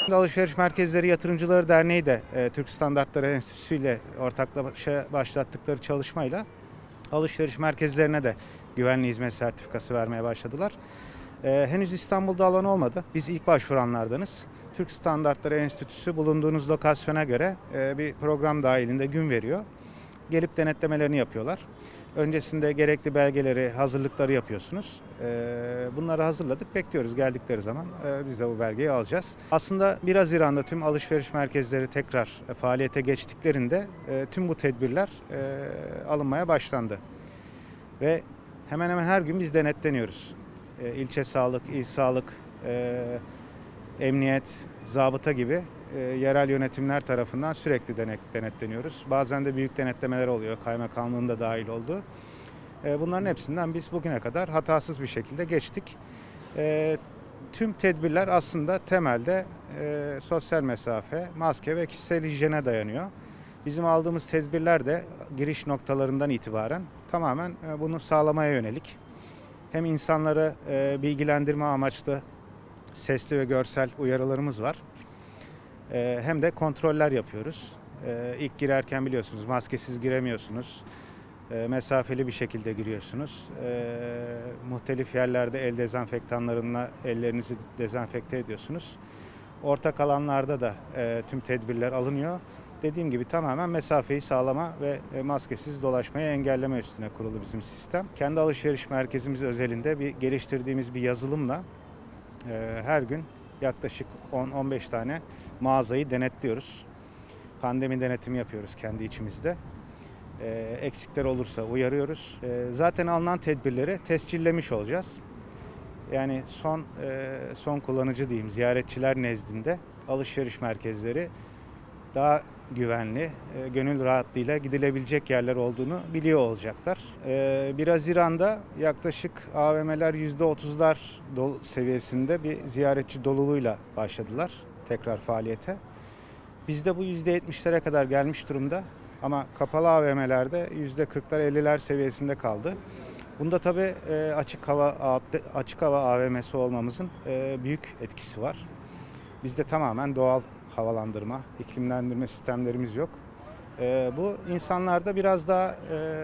Alışveriş Merkezleri Yatırımcıları Derneği de Türk Standartları Enstitüsü ile ortaklaşa başlattıkları çalışmayla alışveriş merkezlerine de güvenli hizmet sertifikası vermeye başladılar. Henüz İstanbul'da alan olmadı. Biz ilk başvuranlardanız. Türk Standartları Enstitüsü bulunduğunuz lokasyona göre bir program dahilinde gün veriyor. Gelip denetlemelerini yapıyorlar. Öncesinde gerekli belgeleri, hazırlıkları yapıyorsunuz. Bunları hazırladık, bekliyoruz geldikleri zaman biz de bu belgeyi alacağız. Aslında 1 Haziran'da tüm alışveriş merkezleri tekrar faaliyete geçtiklerinde tüm bu tedbirler alınmaya başlandı. Ve hemen hemen her gün biz denetleniyoruz. İlçe sağlık, il sağlık, emniyet, zabıta gibi yerel yönetimler tarafından sürekli denetleniyoruz. Bazen de büyük denetlemeler oluyor, kaymakamlığın da dahil olduğu. Bunların hepsinden biz bugüne kadar hatasız bir şekilde geçtik. Tüm tedbirler aslında temelde sosyal mesafe, maske ve kişisel hijyene dayanıyor. Bizim aldığımız tedbirler de giriş noktalarından itibaren tamamen bunu sağlamaya yönelik. Hem insanları bilgilendirme amaçlı sesli ve görsel uyarılarımız var. Hem de kontroller yapıyoruz. İlk girerken biliyorsunuz maskesiz giremiyorsunuz. Mesafeli bir şekilde giriyorsunuz. Muhtelif yerlerde el dezenfektanlarıyla ellerinizi dezenfekte ediyorsunuz. Ortak alanlarda da tüm tedbirler alınıyor. Dediğim gibi tamamen mesafeyi sağlama ve maskesiz dolaşmayı engelleme üstüne kurulu bizim sistem. Kendi alışveriş merkezimiz özelinde geliştirdiğimiz bir yazılımla her gün yaklaşık 10-15 tane mağazayı denetliyoruz. Pandemi denetimi yapıyoruz kendi içimizde. Eksikler olursa uyarıyoruz. Zaten alınan tedbirleri tescillemiş olacağız. Yani son kullanıcı diyeyim, ziyaretçiler nezdinde alışveriş merkezleri daha güvenli, gönül rahatlığıyla gidilebilecek yerler olduğunu biliyor olacaklar. 1 Haziran'da yaklaşık AVM'ler %30'lar seviyesinde bir ziyaretçi doluluğuyla başladılar tekrar faaliyete. Bizde bu %70'lere kadar gelmiş durumda ama kapalı AVM'lerde %40'lar 50'ler seviyesinde kaldı. Bunda tabii açık hava AVM'si olmamızın büyük etkisi var. Bizde tamamen doğal havalandırma, iklimlendirme sistemlerimiz yok. Bu insanlarda biraz daha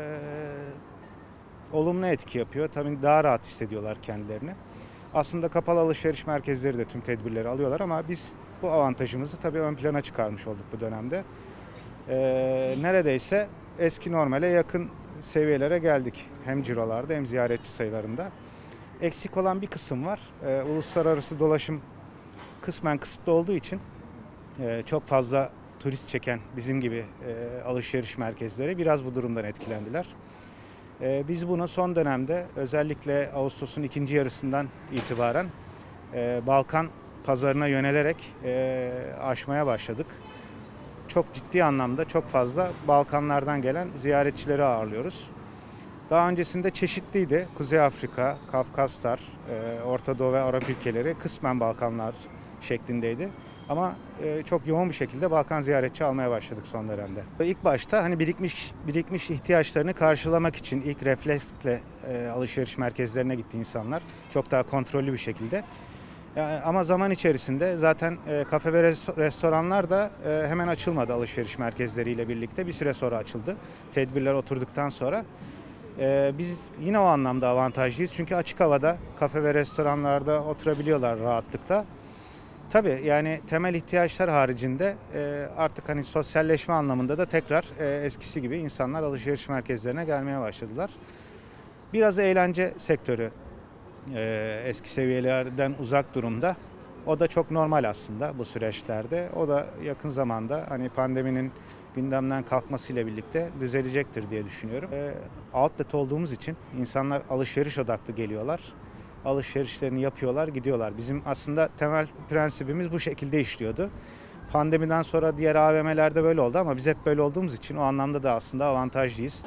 olumlu etki yapıyor. Tabii daha rahat hissediyorlar kendilerini. Aslında kapalı alışveriş merkezleri de tüm tedbirleri alıyorlar ama biz bu avantajımızı tabii ön plana çıkarmış olduk bu dönemde. Neredeyse eski normale yakın seviyelere geldik. Hem cirolarda hem ziyaretçi sayılarında. Eksik olan bir kısım var. Uluslararası dolaşım kısmen kısıtlı olduğu için çok fazla turist çeken bizim gibi alışveriş merkezleri biraz bu durumdan etkilendiler. Biz bunu son dönemde özellikle Ağustos'un ikinci yarısından itibaren Balkan pazarına yönelerek aşmaya başladık. Çok ciddi anlamda çok fazla Balkanlardan gelen ziyaretçileri ağırlıyoruz. Daha öncesinde çeşitliydi. Kuzey Afrika, Kafkaslar, Orta Doğu ve Arap ülkeleri kısmen Balkanlar şeklindeydi. Ama çok yoğun bir şekilde Balkan ziyaretçi almaya başladık son dönemde. İlk başta hani birikmiş ihtiyaçlarını karşılamak için ilk refleksle alışveriş merkezlerine gitti insanlar. Çok daha kontrollü bir şekilde. Ama zaman içerisinde zaten kafe ve restoranlar da hemen açılmadı alışveriş merkezleriyle birlikte. Bir süre sonra açıldı. Tedbirler oturduktan sonra. Biz yine o anlamda avantajlıyız. Çünkü açık havada kafe ve restoranlarda oturabiliyorlar rahatlıkla. Tabii yani temel ihtiyaçlar haricinde artık hani sosyalleşme anlamında da tekrar eskisi gibi insanlar alışveriş merkezlerine gelmeye başladılar. Biraz eğlence sektörü eski seviyelerden uzak durumda. O da çok normal aslında bu süreçlerde. O da yakın zamanda hani pandeminin gündemden kalkmasıyla birlikte düzelecektir diye düşünüyorum. Outlet olduğumuz için insanlar alışveriş odaklı geliyorlar. Alışverişlerini yapıyorlar, gidiyorlar. Bizim aslında temel prensibimiz bu şekilde işliyordu. Pandemiden sonra diğer AVM'lerde böyle oldu ama biz hep böyle olduğumuz için o anlamda da aslında avantajlıyız.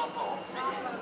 走。